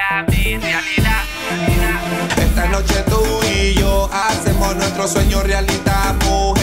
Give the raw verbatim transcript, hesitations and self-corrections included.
realidad, mi realidad, realidad. Esta noche tú y yo hacemos nuestro sueño realidad, mujer.